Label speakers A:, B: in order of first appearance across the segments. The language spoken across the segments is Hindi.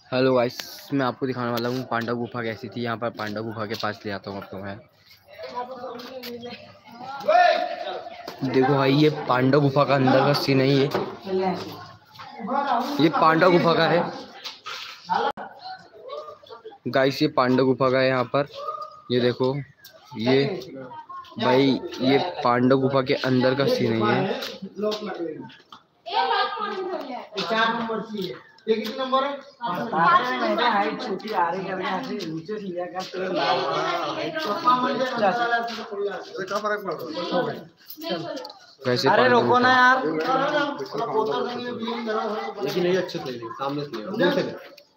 A: हेलो गाइस, मैं आपको दिखाने वाला हूँ पांडव गुफा कैसी थी। यहाँ पर पांडव गुफा के पास ले आता हूँ आपको मैं। देखो भाई, ये पांडव गुफा का अंदर का सीन है। ये पांडव गुफा का है गाइस, ये पांडव गुफा का है। यहाँ पर ये देखो, ये भाई ये पांडव गुफा के अंदर का सीन है। ये कितने नंबर है? हाइट छोटी आ रही है, नीचे से लिया कर तो क्या फर्क पड़ता है? अरे रोको ना यार, लेकिन ये अच्छे थे सामने से।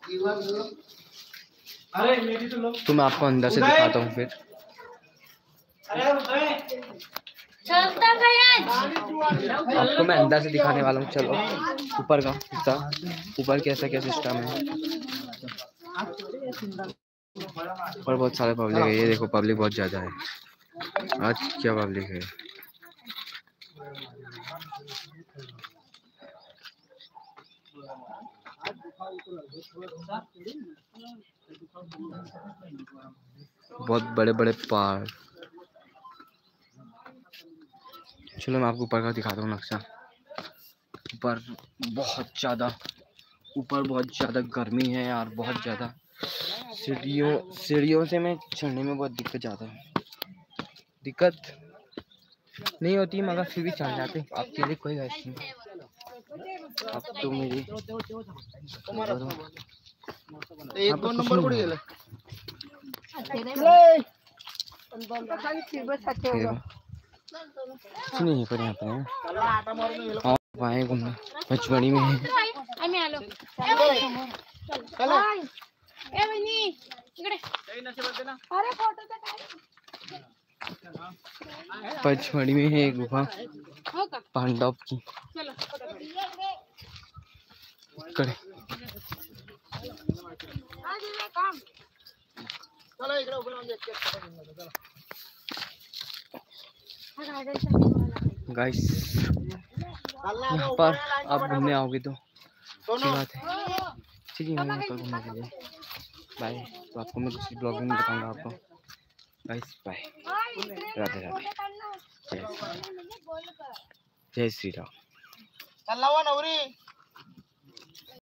A: अरे मेरी तो लो, तो मैं आपको अंदर से दिखाता हूँ फिर। आपको मैं अंदर से दिखाने वाला हूँ। चलो ऊपर का हिस्सा, ऊपर कैसा क्या सिस्टम है। ऊपर बहुत सारे पब्लिक है। ये देखो, पब्लिक बहुत ज्यादा है आज। क्या पब्लिक है। बहुत बड़े बड़े पहाड़। चलो मैं आपको ऊपर का दिखाता हूँ नक्शा। ऊपर बहुत ज़्यादा गर्मी है यार, बहुत ज़्यादा। सीढ़ियों से मैं चढ़ने में बहुत दिक्कत नहीं होती, मगर फिर भी चढ़ जाते। आपके लिए कोई बात नहीं। अब तो मेरी नहीं पर यहाँ पर आए घूमने पचमढ़ी में है। पचमढ़ी में है गुफा पांडव की। गाइस, यहाँ पर आप घूमने आओगे तो अच्छी बात है। चलिए मैं यहाँ पर घूमने के लिए बाय। तो आपको मैं दूसरी ब्लॉग में बताऊंगा आपको। गाइस बाय, राधे राधे, जय श्री राम।